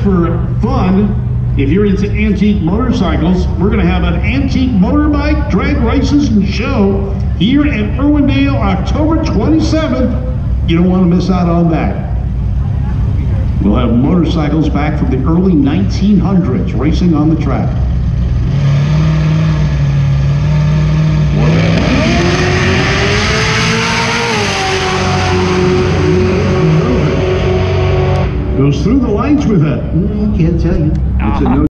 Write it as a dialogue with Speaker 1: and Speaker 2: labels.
Speaker 1: for fun, if you're into antique motorcycles, we're going to have an antique motorbike drag races and show here in Irwindale, October 27th. You don't want to miss out on that. We'll have motorcycles back from the early 1900s racing on the track. Goes through the lines with it.
Speaker 2: Can't tell you.
Speaker 1: It's a no